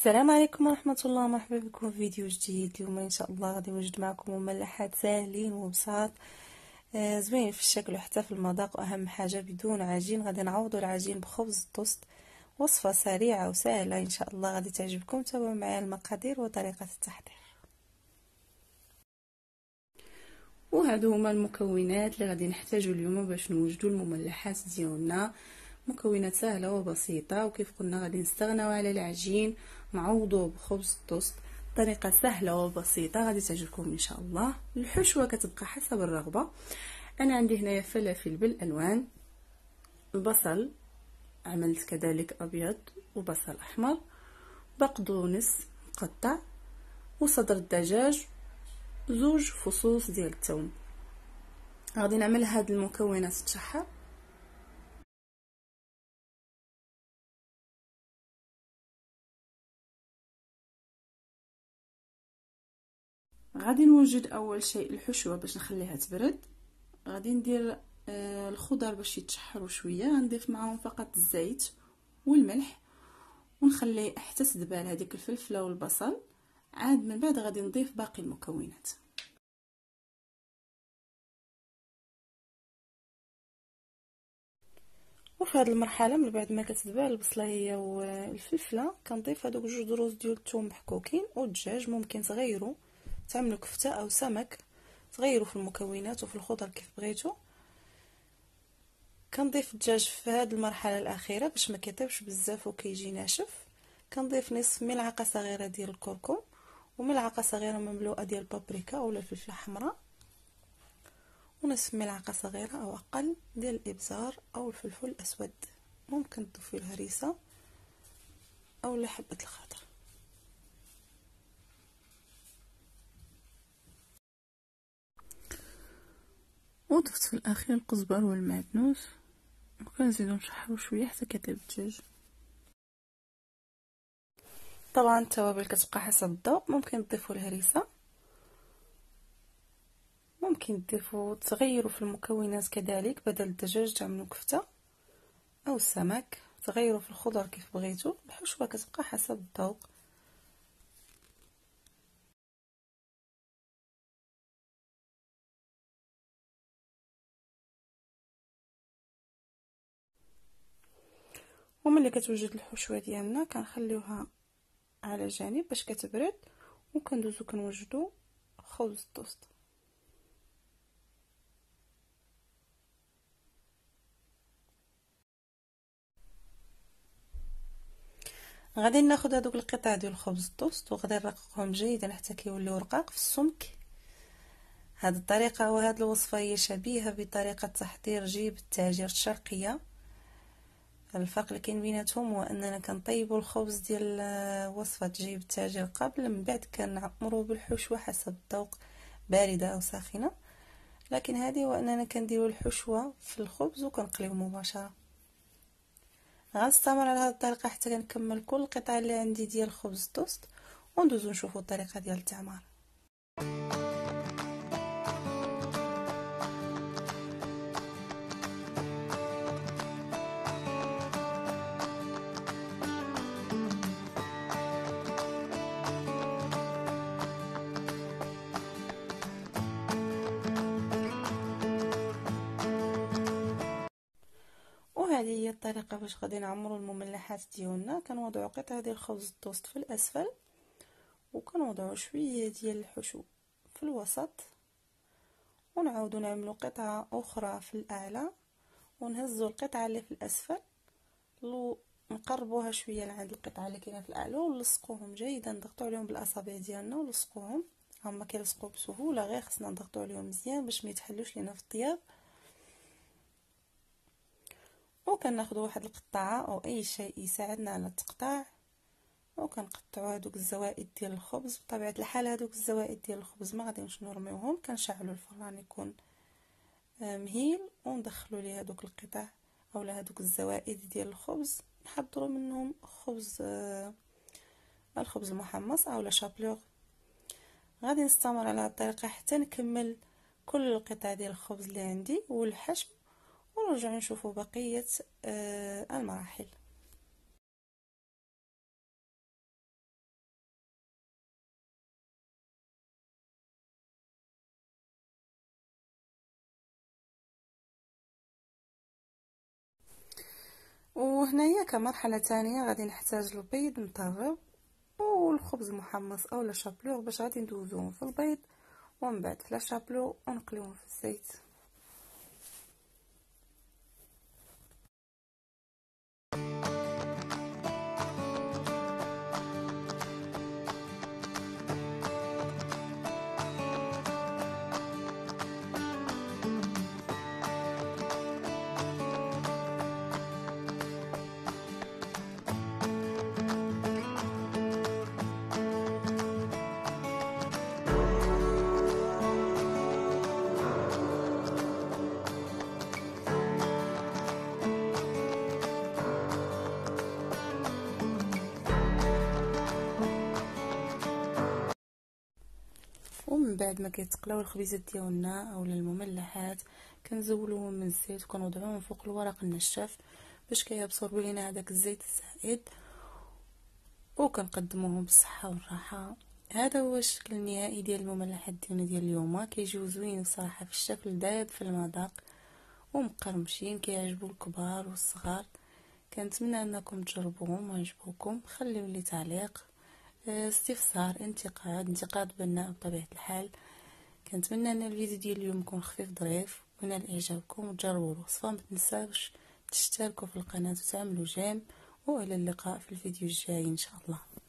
السلام عليكم ورحمة الله. مرحبا بكم في فيديو جديد. اليوم ان شاء الله غادي نوجد معكم مملحات ساهلين وبساط، زوين في الشكل وحتى في المذاق، واهم حاجة بدون عجين. غادي نعوضوا العجين بخبز التوست. وصفة سريعة وسهلة ان شاء الله غادي تعجبكم. تابعوا معايا المقادير وطريقة التحضير. وهادو هما المكونات اللي غادي نحتاجو اليوم باش نوجدوا المملحات ديالنا. مكونات سهله وبسيطه، وكيف قلنا غادي نستغناو على العجين، نعوضوه بخبز التوست. طريقه سهله وبسيطه غادي تعجبكم ان شاء الله. الحشوه كتبقى حسب الرغبه. انا عندي هنايا فلافل بالالوان، البصل عملت كذلك ابيض وبصل احمر، بقدونس مقطع، وصدر الدجاج، زوج فصوص ديال الثوم. غادي نعمل هاد المكونات تاعها. غادي نوجد اول شيء الحشوه باش نخليها تبرد. غادي ندير الخضر باش يتشحروا شويه، غنضيف معاهم فقط الزيت والملح، ونخلي حتى تدبال هذيك الفلفله والبصل. عاد من بعد غادي نضيف باقي المكونات. وفي هذه المرحله من بعد ما كتدبال البصله هي والفلفله، كنضيف هذوك جوج دروس ديال الثوم محكوكين والدجاج. ممكن تغيروا تعملوا كفته او سمك، تغيروا في المكونات وفي الخضر كيف بغيتوا. كنضيف الدجاج في هذه المرحله الاخيره باش ما كيطيبش بزاف وكيجي ناشف. كنضيف نصف ملعقه صغيره ديال الكركم، وملعقه صغيره مملوءه ديال البابريكا اولا الفلفله الحمراء، ونصف ملعقه صغيره او اقل ديال الابزار او الفلفل الاسود. ممكن تضيفوا الهريسه او حبه الخضر. وضفت في الاخير القزبر والمعدنوس، وكنزيدو نشحرو شويه حتى كيطيب الدجاج. طبعا التوابل كتبقى حسب الذوق. ممكن تضيفوا الهريسه، ممكن تضيفوا تغيروا في المكونات كذلك، بدل الدجاج تعملوا كفته او السمك، تغيروا في الخضر كيف بغيتوا. الحشوه كتبقى حسب الذوق. وملي كتوجد الحشوه ديالنا كنخليوها على جانب باش كتبرد، وكندوزو كنوجدو خبز التوست. غادي ناخذ هذوك القطع ديال خبز التوست وغادي نرققهم جيدا حتى كيوليو رقاق في السمك. هذه الطريقه وهذه الوصفه هي شبيهه بطريقه تحضير جيب التاجر الشرقيه. الفرق اللي كاين بيناتهم هو اننا كنطيبوا الخبز ديال وصفه جيب التاجر قبل، من بعد كنعمروه بالحشوه حسب الذوق، بارده او ساخنه. لكن هذه هو اننا كنديروا الحشوه في الخبز وكنقليوه مباشره. غنستمر على هذه الطريقه حتى كنكمل كل القطع اللي عندي ديال خبز التوست، وندوزو نشوفوا الطريقه ديال التعمار. وهذه هي الطريقه باش غادي نعمروا المملحات ديالنا. كنوضعوا قطعه ديال خبز التوست في الاسفل، وكنوضعوا شويه ديال الحشو في الوسط، ونعاودوا نعملوا قطعه اخرى في الاعلى، ونهزوا القطعه اللي في الاسفل نقربوها شويه لعند القطعه اللي كاينه في الاعلى، ونلصقوهم جيدا. نضغطوا عليهم بالاصابع ديالنا ولصقوهم. هما كيلصقوا بسهوله، غير خصنا نضغطوا عليهم مزيان باش ما يتحلوش لينا في الطياب. وكناخذوا واحد القطعه او اي شيء يساعدنا على التقطاع، وكنقطعوا هذوك الزوائد ديال الخبز. بطبيعه الحال هذوك الزوائد ديال الخبز ما غاديش نرميوهم، كنشعلوا الفران يكون مهيل، وندخلوا ليه هذوك القطع اولا هذوك الزوائد ديال الخبز. نحضروا منهم خبز الخبز المحمص اولا شابلوغ. غادي نستمر على هذه الطريقه حتى نكمل كل القطع ديال الخبز اللي عندي والحشو، ونرجع نشوفوا بقيه المراحل. وهنايا كمرحله ثانيه غادي نحتاج البيض مطرب والخبز محمص اولا شابلور باش غادي ندوزوهم في البيض ومن بعد في لاشابلو ونقليوهم في الزيت. ومن بعد ما كيتقلاو الخبيزات ديالنا اولا المملحات كنزولوهم من الزيت وكنوضعوهم فوق الورق النشاف باش كيابسوربي لينا هذاك الزيت الزائد، وكنقدموهم بالصحه والراحه. هذا هو الشكل النهائي ديال المملحات ديالنا ديال اليوم. كيجيو زوينين صراحه في الشكل، دايب في المذاق ومقرمشين، كيعجبوا الكبار والصغار. كنتمنى انكم تجربوهم ويعجبوكم. خليو لي تعليق، استفسار، انتقاد بناء بطبيعه الحال. كنتمنى ان الفيديو ديال اليوم يكون خفيف ظريف ونال اعجابكم، وتجربوا الوصفه. ما تنساوش تشتركوا في القناه وتعملوا جيم، والى اللقاء في الفيديو الجاي ان شاء الله.